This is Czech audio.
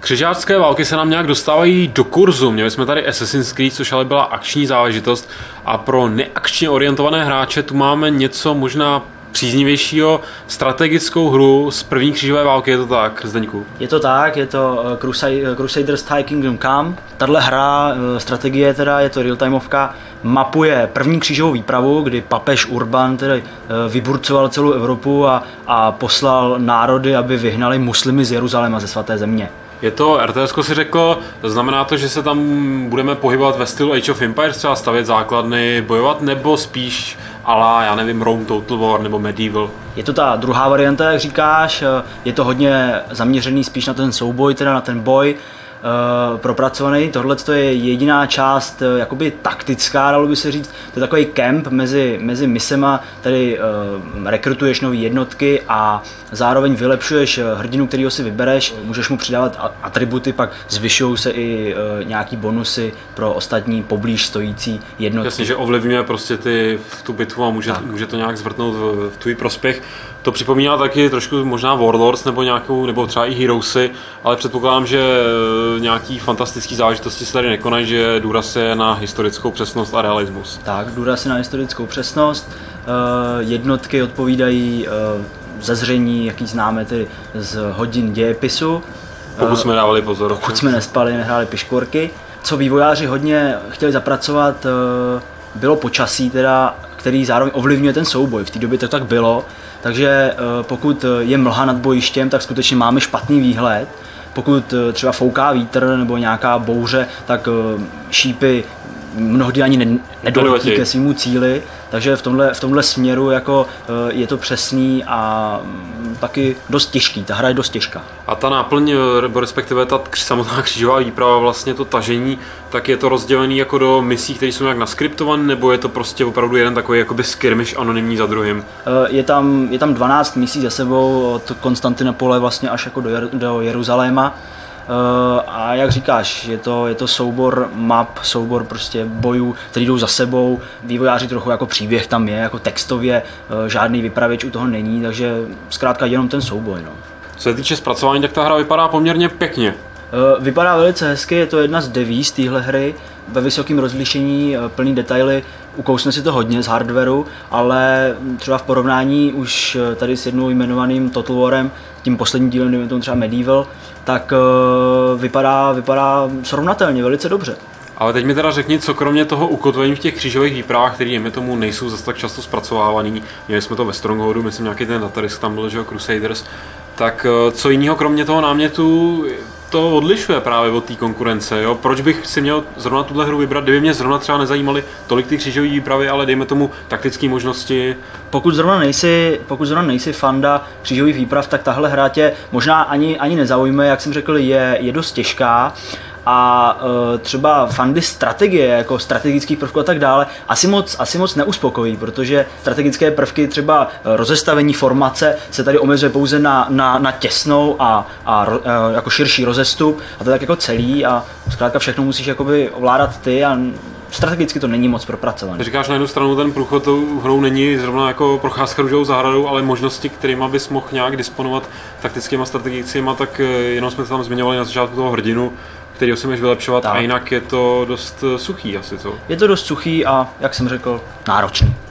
Křižácké války se nám nějak dostávají do kurzu. Měli jsme tady Assassin's Creed, což ale byla akční záležitost. A pro neakčně orientované hráče tu máme něco možná příznivějšího, strategickou hru z první křížové války, je to tak, Zdeňku? Je to tak, je to Crusaders High Kingdom Come. Tahle hra, strategie teda, je to real-timeovka, mapuje první křížovou výpravu, kdy papež Urban tedy vyburcoval celou Evropu a poslal národy, aby vyhnali muslimy z Jeruzaléma, ze svaté země. Je to RTS, si řekl, to znamená to, že se tam budeme pohybovat ve stylu Age of Empires, třeba stavět základny, bojovat, nebo spíš ala, já nevím, Rome Total War nebo Medieval? Je to ta druhá varianta, jak říkáš, je to hodně zaměřený spíš na ten souboj, teda na ten boj, propracovaný. Tohle je jediná část jakoby taktická, dalo by se říct. To je takový kemp mezi misema, tady rekrutuješ nové jednotky a zároveň vylepšuješ hrdinu, kterýho si vybereš, můžeš mu přidávat atributy, pak zvyšují se i nějaký bonusy pro ostatní poblíž stojící jednotky. Jasně, že ovlivňuje prostě tu bitvu a může to nějak zvrtnout v tvůj prospěch. To připomíná taky trošku možná Warlords nebo třeba i Heroesy, ale předpokládám, že nějaký fantastický záležitosti se tady nekonají, že důraz je na historickou přesnost a realismus. Tak, důraz je na historickou přesnost. Jednotky odpovídají zezření, jaký známe tedy z hodin dějepisu. Pokud jsme dávali pozor. Pokud jsme nespali, nehráli piškvorky. Co vývojáři hodně chtěli zapracovat, bylo počasí, teda, který zároveň ovlivňuje ten souboj. V té době to tak bylo. Takže pokud je mlha nad bojištěm, tak skutečně máme špatný výhled. Pokud třeba fouká vítr nebo nějaká bouře, tak šípy mnohdy ani nedoletí ke svému cíli. Takže v tomhle směru jako je to přesný a taky dost těžký, ta hra je dost těžká. A ta náplň, respektive ta samotná křížová výprava, vlastně to tažení, tak je to rozdělený jako do misí, které jsou nějak naskriptované, nebo je to prostě opravdu jeden takový jakoby skirmish anonymní za druhým? Je tam 12 misí za sebou, od Konstantinopole vlastně až jako do Jeruzaléma. A jak říkáš, je to soubor map, soubor prostě bojů, který jdou za sebou. Vývojáři trochu jako příběh tam je, jako textově, žádný vypravěč u toho není, takže zkrátka jenom ten souboj. No. Co se týče zpracování, tak ta hra vypadá poměrně pěkně. Vypadá velice hezky, je to jedna z devíz téhle hry, ve vysokém rozlišení, plný detaily, ukousne si to hodně z hardwareu, ale třeba v porovnání už tady s jednou jmenovaným Total Warem, tím posledním dílem, nevím tomu třeba Medieval, tak vypadá srovnatelně, velice dobře. Ale teď mi teda řekni, co kromě toho ukotvení v těch křížových výpravách, které jimi tomu nejsou zase tak často zpracovávaný, měli jsme to ve Strongholdu, myslím nějaký ten datadisk tam byl, že Crusaders, tak co jiného kromě toho námětu to odlišuje právě od té konkurence, jo? Proč bych si měl zrovna tuhle hru vybrat, kdyby mě zrovna třeba nezajímaly tolik ty křížové výpravy, ale dejme tomu taktické možnosti. Pokud zrovna nejsi fanda křížových výprav, tak tahle hra tě možná ani nezaujme, jak jsem řekl, je dost těžká. A třeba fandy strategie, jako strategických prvků a tak dále, asi moc neuspokojí, protože strategické prvky, třeba rozestavení formace, se tady omezuje pouze na těsnou a jako širší rozestup, a to je tak jako celý a zkrátka všechno musíš jakoby ovládat ty a strategicky to není moc propracované. Říkáš, na jednu stranu ten průchod tou hrou není zrovna jako procházka růžovou zahradou, ale možnosti, kterými bys mohl nějak disponovat taktickými a strategickými, tak jenom jsme to tam zmiňovali na začátku toho hrdinu, kterýho si můžeš vylepšovat, tak. A jinak je to dost suchý asi, co? Je to dost suchý a, jak jsem řekl, náročný.